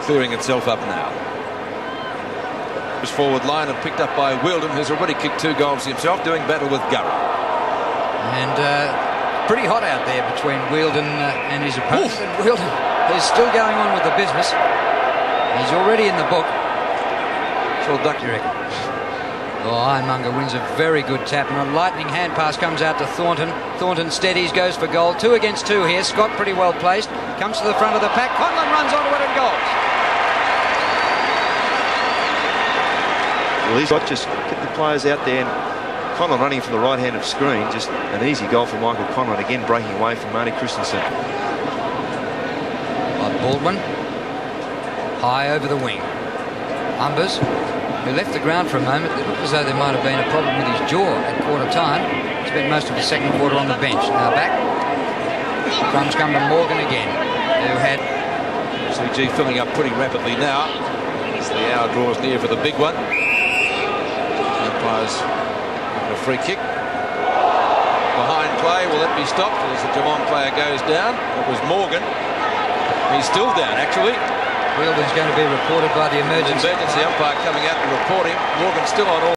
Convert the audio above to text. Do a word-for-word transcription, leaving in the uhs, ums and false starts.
clearing itself up now. This forward line and picked up by Wheeldon, who's already kicked two goals himself, doing battle with Gurry. And uh, pretty hot out there between Wheeldon uh, and his opponent. And Wheeldon is still going on with the business. He's already in the book. It's all duck, you reckon? Oh, Ironmonger wins a very good tap, and a lightning hand pass comes out to Thornton. Thornton steadies, goes for goal. Two against two here. Scott pretty well placed. Comes to the front of the pack. Conlon runs onto it and goals. Well, he's got just get the players out there. And Conlon running from the right hand of screen. Just an easy goal for Michael Conlon. Again, breaking away from Marty Christensen. By Baldwin. High over the wing. Umbers, who left the ground for a moment. It looked as though there might have been a problem with his jaw at quarter time. Spent most of the second quarter on the bench. Now back. Crumbs come to Morgan again, who had... C G filling up pretty rapidly now. The hour draws near for the big one. Umpires a free kick. Behind play, will that be stopped as the Geelong player goes down? It was Morgan. He's still down, actually. Wheeldon's going to be reported by the emergency. Emergency umpire coming out to report him. Morgan still on all.